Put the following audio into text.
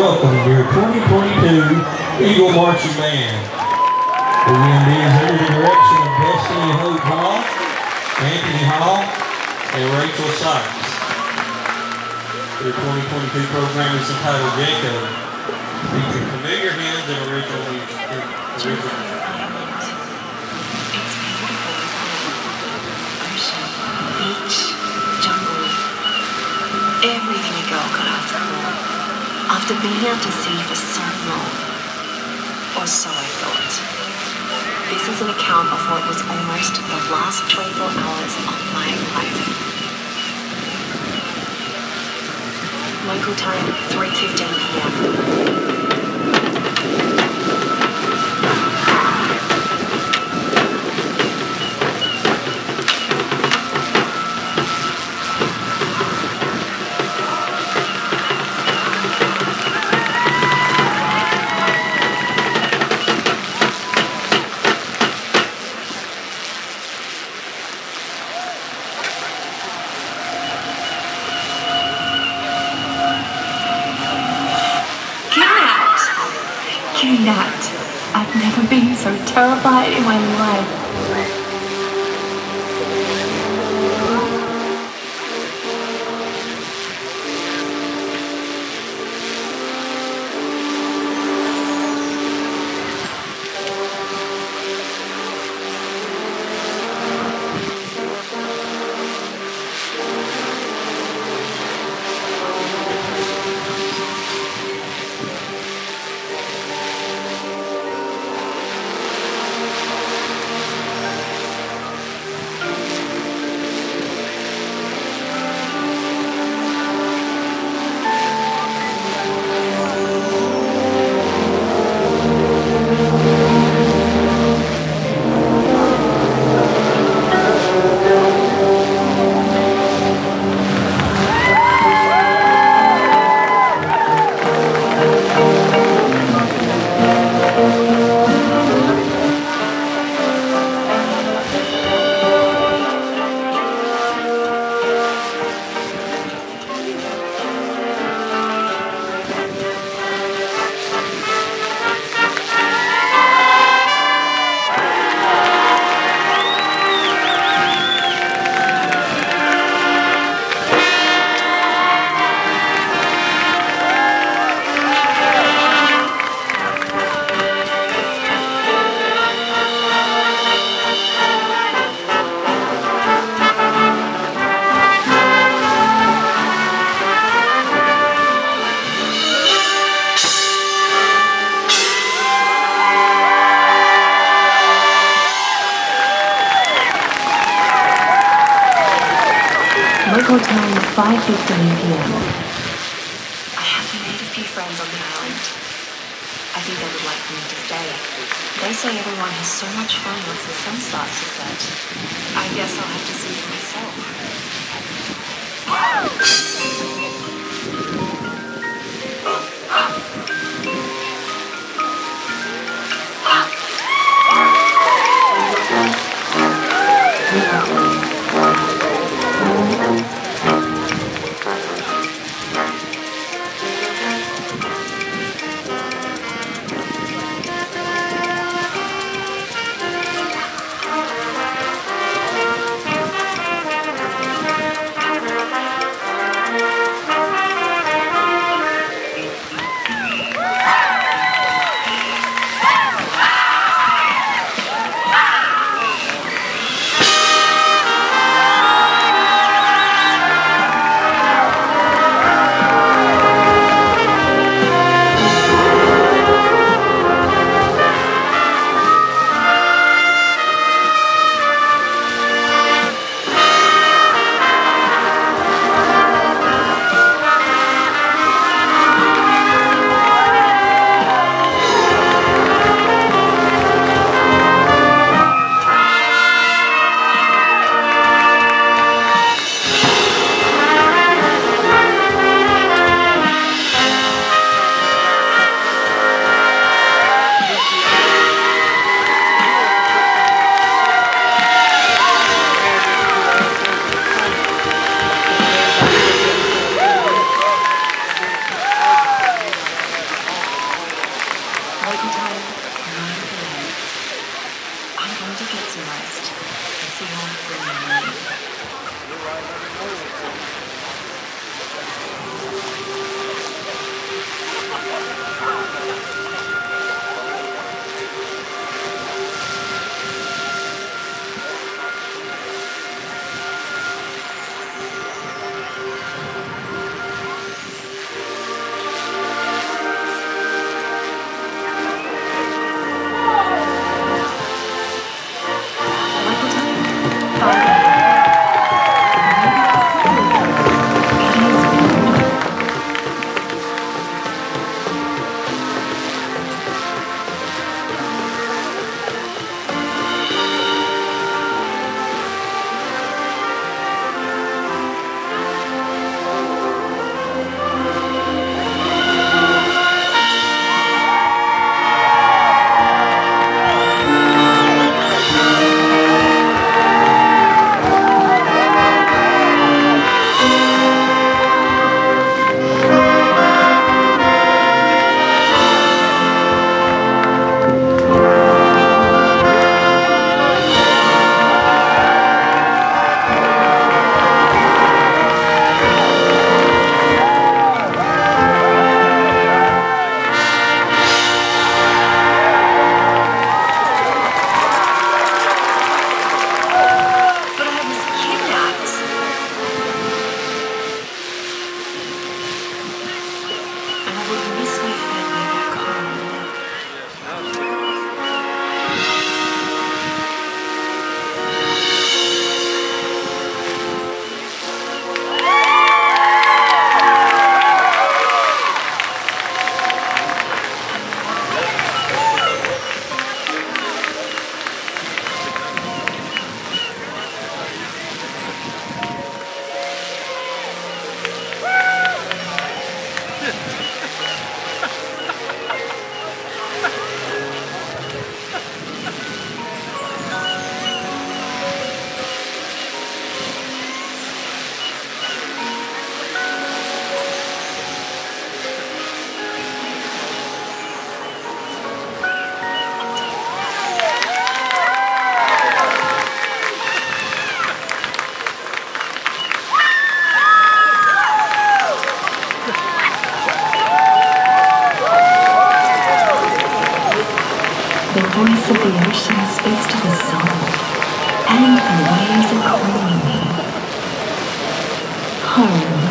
welcome your 2022 Eagle Marching Band. The wind is under the direction of Destiny Hope Hall, Anthony Hall, and Rachel Sykes. Their 2022 program is entitled Jacob, featuring familiar hymns and original music. It's beautiful, ocean, beach, jungle, everything a girl could ask for. After being out to sea for so long, or so I thought. This is an account of what was almost the last 24 hours of my life. Local time, 3:15 p.m. Kidnapped. I've never been so terrified in my life. Local time, 5:15 p.m. I have made a few friends on the island. I think they would like me to stay. They say everyone has so much fun once the sun starts to set. I guess I'll have to see for myself. voice of the ocean speaks to the soul, and the waves are calling me home.